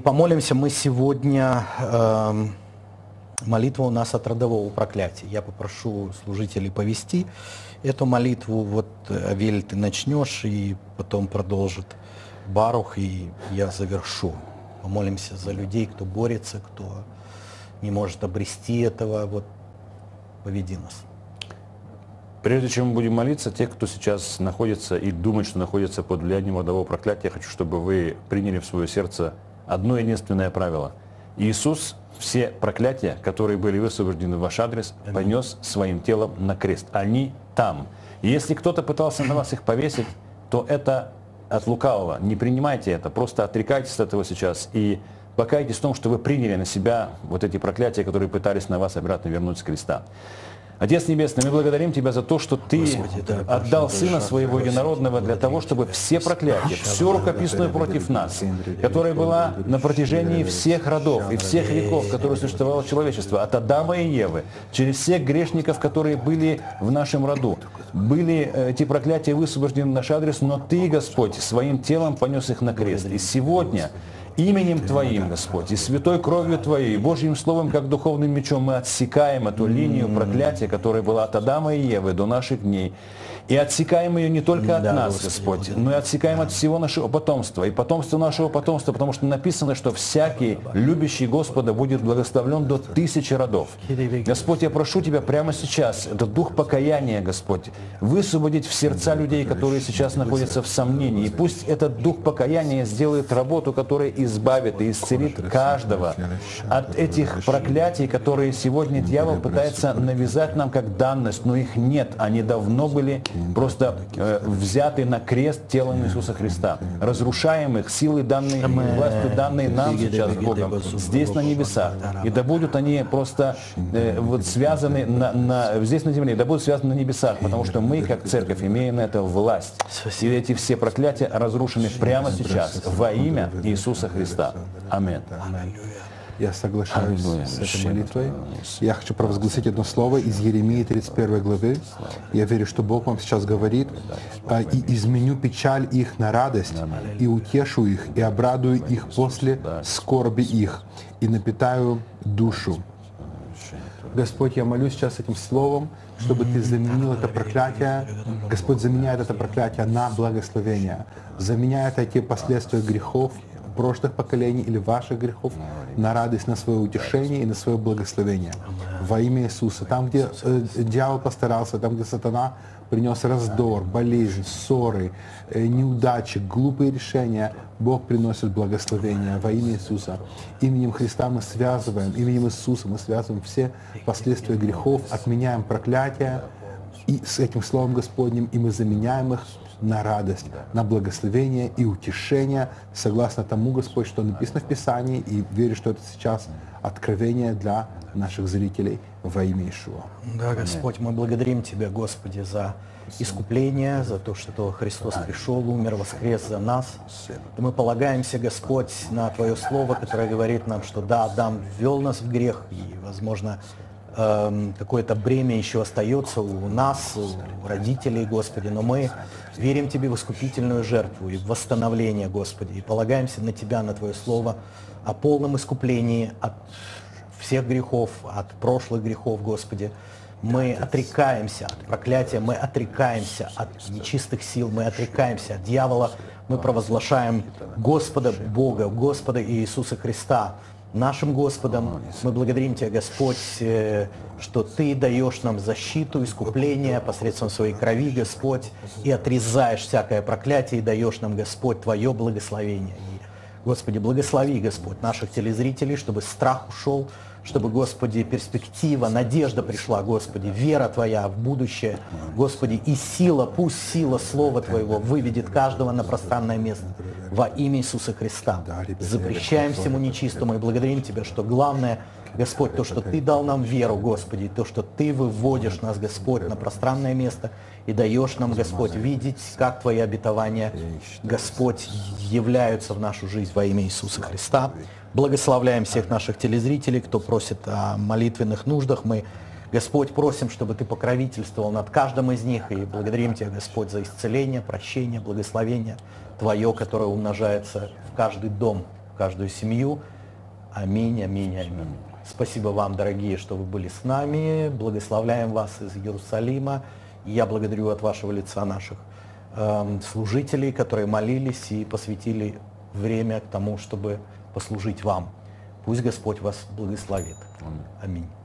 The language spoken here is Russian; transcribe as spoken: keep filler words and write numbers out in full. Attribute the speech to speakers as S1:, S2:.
S1: помолимся мы сегодня, э, молитва у нас от родового проклятия. Я попрошу служителей повести эту молитву. Вот, Авель, ты начнешь, и потом продолжит Барух, и я завершу. Помолимся за людей, кто борется, кто не может обрести этого. Вот, поведи нас.
S2: Прежде чем мы будем молиться, те, кто сейчас находится и думает, что находится под влиянием родового проклятия, я хочу, чтобы вы приняли в свое сердце одно единственное правило. Иисус все проклятия, которые были высвобождены в ваш адрес, понес своим телом на крест. Они там. И если кто-то пытался на вас их повесить, то это от лукавого. Не принимайте это, просто отрекайтесь от этого сейчас и покайтесь в том, что вы приняли на себя вот эти проклятия, которые пытались на вас обратно вернуть с креста. Отец Небесный, мы благодарим Тебя за то, что Ты Господи, да, отдал Сына Своего Единородного для того, чтобы все проклятия, всю рукописную против нас, которая была на протяжении всех родов и всех веков, которые существовало человечество, от Адама и Евы, через всех грешников, которые были в нашем роду, были эти проклятия высвобождены в наш адрес, но Ты, Господь, своим телом понес их на крест. И сегодня именем Твоим, Господь, и святой кровью Твоей, и Божьим Словом, как духовным мечом, мы отсекаем эту линию проклятия, которая была от Адама и Евы до наших дней. И отсекаем ее не только от да, нас, Господь, но и отсекаем от всего нашего потомства, и потомства нашего потомства, потому что написано, что всякий, любящий Господа, будет благословлен до тысячи родов. Господь, я прошу Тебя прямо сейчас, этот дух покаяния, Господь, высвободить в сердца людей, которые сейчас находятся в сомнении. И пусть этот дух покаяния сделает работу, которая избавит и исцелит каждого от этих проклятий, которые сегодня дьявол пытается навязать нам как данность, но их нет, они давно были просто э, взяты на крест телом Иисуса Христа, разрушаем их силой данной, властью данной нам сейчас Богом, здесь на небесах. И да будут они просто э, вот связаны на, на, здесь на земле, да будут связаны на небесах, потому что мы, как церковь, имеем на это власть. И эти все проклятия разрушены прямо сейчас во имя Иисуса Христа. Аминь.
S3: Я соглашаюсь с этой молитвой. Я хочу провозгласить одно слово из Еремии тридцать первой главы. Я верю, что Бог вам сейчас говорит: «И изменю печаль их на радость, и утешу их, и обрадую их после скорби их, и напитаю душу». Господь, я молюсь сейчас этим словом, чтобы Ты заменил это проклятие. Господь заменяет это проклятие на благословение. Заменяет эти последствия грехов прошлых поколений или ваших грехов на радость, на свое утешение и на свое благословение. Во имя Иисуса. Там, где э, дьявол постарался, там, где сатана принес раздор, болезнь, ссоры, э, неудачи, глупые решения, Бог приносит благословение во имя Иисуса. Именем Христа мы связываем, именем Иисуса мы связываем все последствия грехов, отменяем проклятия и с этим Словом Господним, и мы заменяем их на радость, на благословение и утешение, согласно тому, Господь, что написано в Писании, и верю, что это сейчас откровение для наших зрителей во имя Иешуа.
S1: Да, Господь, мы благодарим Тебя, Господи, за искупление, за то, что Христос пришел, умер, воскрес за нас. И мы полагаемся, Господь, на Твое Слово, которое говорит нам, что да, Адам ввел нас в грех, и, возможно, какое-то бремя еще остается у нас, у родителей, Господи, но мы верим Тебе в искупительную жертву и в восстановление, Господи, и полагаемся на Тебя, на Твое Слово о полном искуплении от всех грехов, от прошлых грехов, Господи. Мы отрекаемся от проклятия, мы отрекаемся от нечистых сил, мы отрекаемся от дьявола, мы провозглашаем Господа Бога, Господа Иисуса Христа нашим Господом. Мы благодарим Тебя, Господь, что Ты даешь нам защиту, искупление посредством Своей крови, Господь, и отрезаешь всякое проклятие, и даешь нам, Господь, Твое благословение. И, Господи, благослови, Господь, наших телезрителей, чтобы страх ушел, чтобы, Господи, перспектива, надежда пришла, Господи, вера Твоя в будущее, Господи, и сила, пусть сила Слова Твоего выведет каждого на пространное место во имя Иисуса Христа. Запрещаем всему нечистому и благодарим Тебя, что главное, Господь, то, что Ты дал нам веру, Господи, то, что Ты выводишь нас, Господь, на пространное место и даешь нам, Господь, видеть, как Твои обетования, Господь, являются в нашу жизнь во имя Иисуса Христа. Благословляем всех наших телезрителей, кто просит о молитвенных нуждах. Мы, Господь, просим, чтобы Ты покровительствовал над каждым из них. И благодарим Тебя, Господь, за исцеление, прощение, благословение Твое, которое умножается в каждый дом в каждую семью. Аминь, аминь, аминь. Спасибо вам, дорогие, что вы были с нами. Благословляем вас из Иерусалима. И я благодарю от вашего лица наших э, служителей, которые молились и посвятили время к тому, чтобы послужить вам. Пусть Господь вас благословит. Аминь.